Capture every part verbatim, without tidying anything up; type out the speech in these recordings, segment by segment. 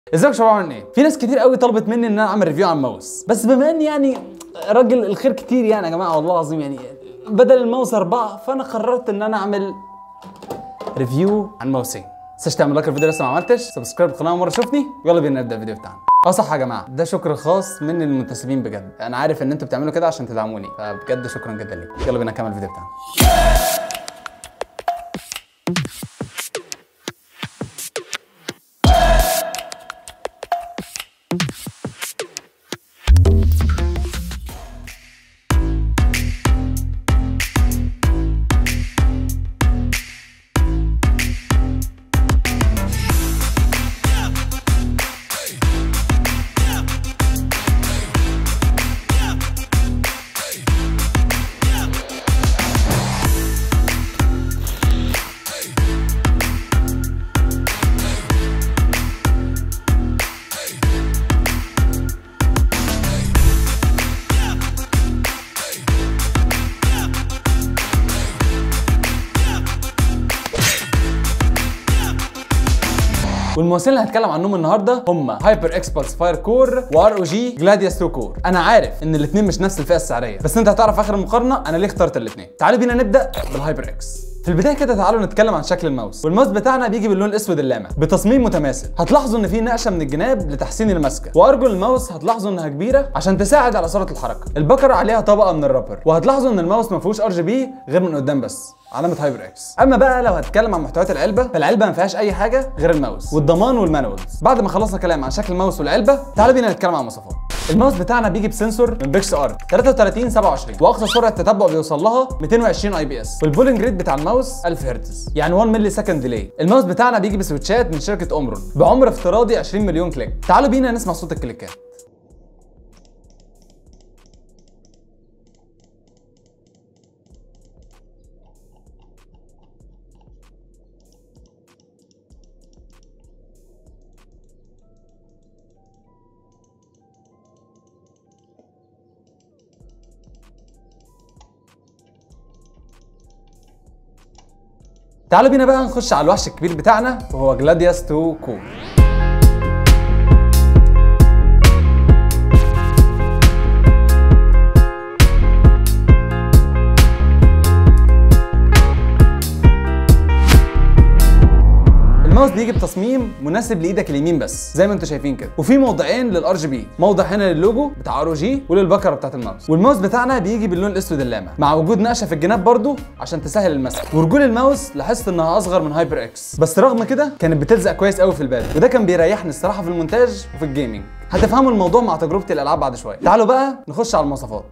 ازيك يا شباب، عاملين ايه؟ في ناس كتير قوي طلبت مني ان انا اعمل ريفيو عن ماوس، بس بما اني يعني راجل الخير كتير يعني يا جماعه والله العظيم، يعني بدل الماوس اربعه فانا قررت ان انا اعمل ريفيو عن ماوسين. تنساش تعمل لايك الفيديو لسه ما عملتش، سبسكرايب القناه مره شوفني، ويلا بينا نبدا الفيديو بتاعنا. اه صح يا جماعه، ده شكر خاص من المنتسبين بجد، انا عارف ان انتوا بتعملوا كده عشان تدعموني، فبجد شكرا جدا ليكم. يلا بينا نكمل الفيديو بتاعنا. والمواسين اللي هتكلم عنهم النهارده هم هايبر اكس بلس فاير كور وار او جي جلاديوس اتنين كور. انا عارف ان الاثنين مش نفس الفئه السعريه، بس انت هتعرف اخر المقارنه انا ليه اخترت الاثنين. تعالوا بينا نبدا بالهايبر اكس. في البدايه كده تعالوا نتكلم عن شكل الماوس. والماوس بتاعنا بيجي باللون الاسود اللامع بتصميم متماثل. هتلاحظوا ان في نقشه من الجناب لتحسين المسكه، وارجل الماوس هتلاحظوا انها كبيره عشان تساعد على سرعه الحركه. البكره عليها طبقه من الرابر، وهتلاحظوا ان الماوس ما فيهوش ار جي بي غير من قدام بس، علامه هايبر اكس. اما بقى لو هتكلم عن محتويات العلبه، فالعلبه ما فيهاش اي حاجه غير الماوس والضمان والمانوالز. بعد ما خلصنا كلام عن شكل الماوس والعلبه، تعالوا بينا نتكلم عن المواصفات. الماوس بتاعنا بيجي بسنسور من بيكس ارت تلاتة وتلاتين سبعة وعشرين، واقصى سرعه تتبع بيوصل لها ميتين وعشرين اي بي اس، والبولينج ريت بتاع الماوس ألف هرتز، يعني واحد ملي سكند ديلي. الماوس بتاعنا بيجي بسويتشات من شركه اومرون بعمر افتراضي عشرين مليون كليك. تعالوا بينا نسمع صوت الكليكات. تعالوا بينا بقى نخش على الوحش الكبير بتاعنا، وهو جلاديوس اتنين كور. الماوس بيجي بتصميم مناسب لايدك اليمين بس زي ما انتم شايفين كده، وفي موضعين للار جي بي، موضع هنا للوجو بتاع ار او جي وللبكره بتاعت الماوس. والماوس بتاعنا بيجي باللون الاسود اللامع مع وجود نقشه في الجناب برضو عشان تسهل المسك. ورجول الماوس لاحظت انها اصغر من هايبر اكس، بس رغم كده كانت بتلزق كويس قوي في البال، وده كان بيريحني الصراحه في المونتاج وفي الجيمنج. هتفهموا الموضوع مع تجربه الالعاب بعد شويه. تعالوا بقى نخش على المواصفات.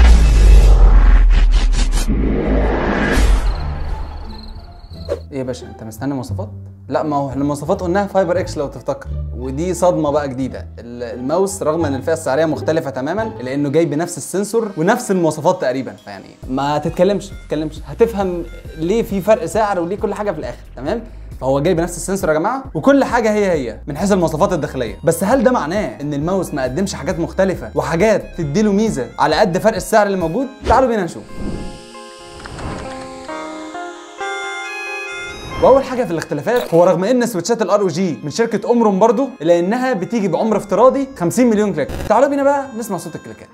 ايه يا باشا، انت مستني مواصفات؟ لا، ما هو المواصفات قلناها فايبر اكس لو تفتكر، ودي صدمه بقى جديده. الماوس رغم ان الفئه السعريه مختلفه تماما الا انه جاي بنفس السنسور ونفس المواصفات تقريبا، فيعني ما تتكلمش تتكلمش هتفهم ليه في فرق سعر وليه كل حاجه في الاخر، تمام؟ فهو جاي بنفس السنسور يا جماعه، وكل حاجه هي هي من حيث المواصفات الداخليه. بس هل ده معناه ان الماوس ما قدمش حاجات مختلفه وحاجات تديله ميزه على قد فرق السعر اللي موجود؟ تعالوا بينا نشوف. واول حاجه في الاختلافات هو رغم ان سويتشات الار او جي من شركه اومرون برضو، الا انها بتيجي بعمر افتراضي خمسين مليون كليك. تعالوا بينا بقى نسمع صوت الكليكات.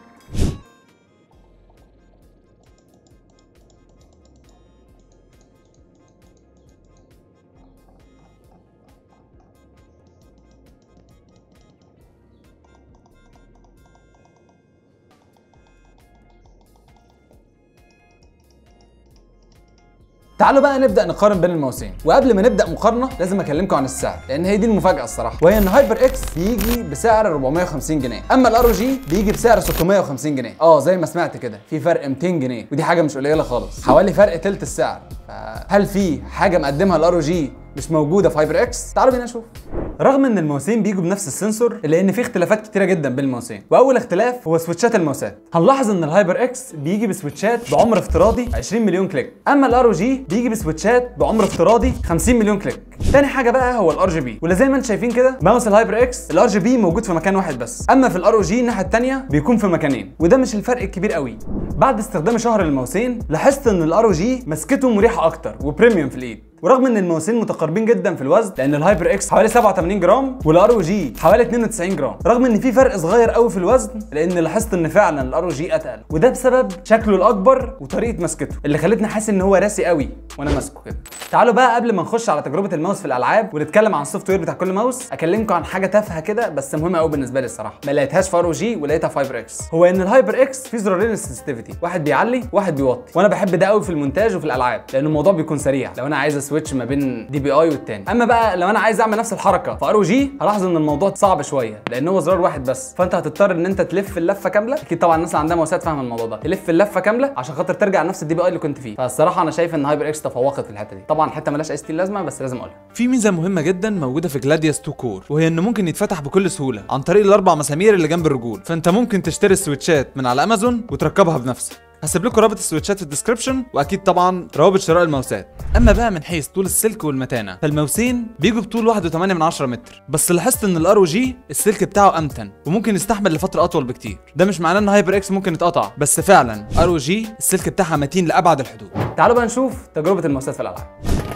تعالوا بقى نبدا نقارن بين الماوسين، وقبل ما نبدا مقارنه لازم اكلمكم عن السعر، لان هي دي المفاجاه الصراحه، وهي ان هايبر اكس بيجي بسعر أربعمية وخمسين جنيه، اما الار او جي بيجي بسعر ستمية وخمسين جنيه. اه زي ما سمعت كده، في فرق ميتين جنيه، ودي حاجه مش قليله خالص، حوالي فرق تلت السعر. فهل في حاجه مقدمها الار او جي مش موجوده في هايبر اكس؟ تعالوا بينا نشوف. رغم ان الماوسين بيجوا بنفس السنسور، الا ان في اختلافات كتيره جدا بين الماوسين، واول اختلاف هو سويتشات الماوسات. هنلاحظ ان الهايبر اكس بيجي بسويتشات بعمر افتراضي عشرين مليون كليك، اما الار او جي بيجي بسويتشات بعمر افتراضي خمسين مليون كليك. تاني حاجه بقى هو الار جي بي، ولا زي ما انتم شايفين كده ماوس الهايبر اكس الار جي بي موجود في مكان واحد بس، اما في الار او جي الناحيه الثانيه بيكون في مكانين، وده مش الفرق الكبير قوي. بعد استخدام شهر للماوسين لاحظت ان الار او جي مسكته مريحه اكتر وبريميوم في الايد، ورغم ان الماوسين متقاربين جدا في الوزن، لان الهايبر اكس حوالي سبعة وثمانين جرام والار او جي حوالي اتنين وتسعين جرام، رغم ان في فرق صغير قوي في الوزن، لان لاحظت ان فعلا الار او جي اتقل، وده بسبب شكله الاكبر وطريقه مسكته اللي خلتني حاسس ان هو راسي قوي وانا ماسكه كده. تعالوا بقى قبل ما نخش على تجربه الماوس في الالعاب ونتكلم عن السوفت وير بتاع كل ماوس، اكلمكم عن حاجه تافهه كده بس مهمه قوي بالنسبه لي الصراحه، ما لقيتهاش في ار او جي ولقيتها في هايبر اكس. هو ان الهايبر اكس فيه زرارين للسنسيتيفيتي، واحد بيعلي وواحد بيوطي، وانا بحب ده قوي في المونتاج وفي الالعاب لان الموضوع بيكون سريع لو انا عايز اسويتش ما بين دي بي اي والتاني. اما بقى لو انا عايز اعمل نفس الحركه في ار او جي، هلاحظ ان الموضوع صعب شويه لان هو زرار واحد بس، فانت هتضطر ان انت تلف اللفه كامله. اكيد طبعا الناس اللي عندها ماوسات فاهمه الموضوع ده، تلف اللفه كامله عشان خاطر ترجع لنفس الدي بي اي اللي كنت فيه. فالصراحه انا شايف ان هايبر اكس تفوقت في الحته دي. طبعا حته مالهاش اي ستين لازمه بس لازم اقولها. في ميزه مهمه جدا موجوده في جلاديوس تو كور، وهي انه ممكن يتفتح بكل سهوله عن طريق الاربع مسامير اللي جنب الرجول، فانت ممكن تشتري السويتشات من على امازون وتركبها بنفسك. هسيب لكم رابط السويتشات في الديسكربشن، واكيد طبعا روابط شراء الماوسات. اما بقى من حيث طول السلك والمتانه، فالماوسين بيجوا بطول واحد وتمانية من عشرة متر، بس لاحظت ان الار او جي السلك بتاعه امتن وممكن يستحمل لفتره اطول بكتير. ده مش معناه ان هايبر اكس ممكن يتقطع، بس فعلا ار او جي السلك بتاعها متين لابعد الحدود. تعالوا بقى نشوف تجربه الماوسات في الالعاب.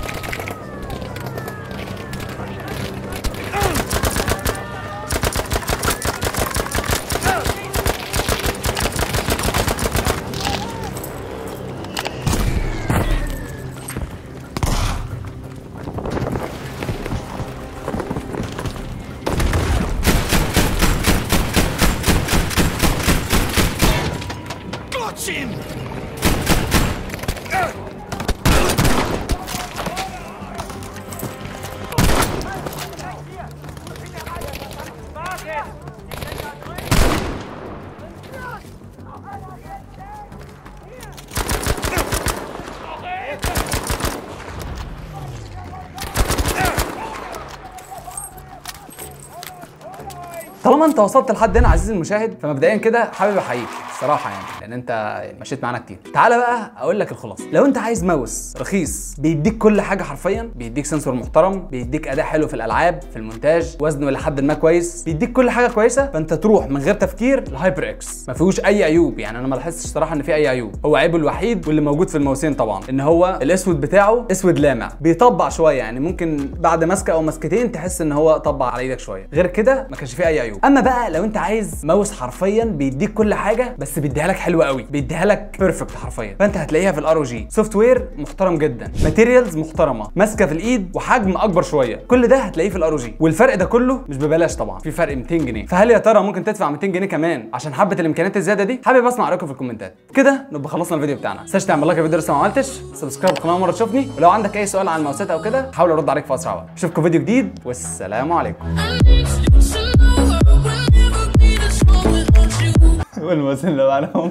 طالما انت وصلت لحد هنا عزيزي المشاهد، فمبدئيا كده حابب احييك الصراحه يعني، لان انت مشيت معانا كتير. تعالى بقى اقول لك الخلاصه. لو انت عايز ماوس رخيص بيديك كل حاجه حرفيا، بيديك سنسور محترم، بيديك اداء حلو في الالعاب، في المونتاج، وزنه لحد ما كويس، بيديك كل حاجه كويسه، فانت تروح من غير تفكير لهايبر اكس. ما فيهوش اي عيوب، يعني انا ما لاحظتش الصراحه ان فيه اي عيوب. هو عيبه الوحيد واللي موجود في الماوسين طبعا ان هو الاسود بتاعه اسود لامع، بيطبع شويه، يعني ممكن بعد مسكه او مسكتين تحس ان هو طبع على ايدك شويه، غير كده ما كانش فيه اي عيوب. اما بقى لو انت عايز ماوس حرفيا بيديك كل حاجه بس بيديها لك حلوه قوي، بيديها لك بيرفكت حرفيا، فانت هتلاقيها في الار او جي. سوفت وير محترم جدا، ماتيريالز محترمه، ماسكه في الايد، وحجم اكبر شويه، كل ده هتلاقيه في الار او جي. والفرق ده كله مش ببلاش طبعا، في فرق ميتين جنيه. فهل يا ترى ممكن تدفع ميتين جنيه كمان عشان حبه الامكانيات الزياده دي؟ حابب اسمع رايكم في الكومنتات. كده نبقى خلصنا الفيديو بتاعنا. ما تنساش تعمل لايك الفيديو لسه ما عملتش، سبسكرايب القناه مره تشوفني، ولو عندك اي سؤال عن الماوسات او كده حاول ارد عليك في اسرع وقت. اشوفكم فيديو جديد والسلام عليكم. والماوسين اللي معانا هم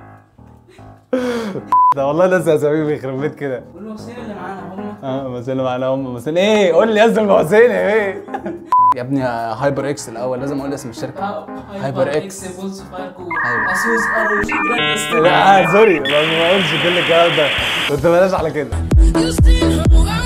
ده والله لسه اساميهم يخرب بيت كده. والماوسين اللي معانا هم اه الماوسين اللي معانا هم ماوسين ايه؟ قول لي يا اسطى الماوسين ايه؟ يا ابني هايبر اكس الاول لازم اقول اسم الشركه. هايبر اكس بولس فاير كور أيوة. اسوس ار او جي جراديوس. لا سوري ما اقولش كل الكلام ده، كنت بلاش على كده.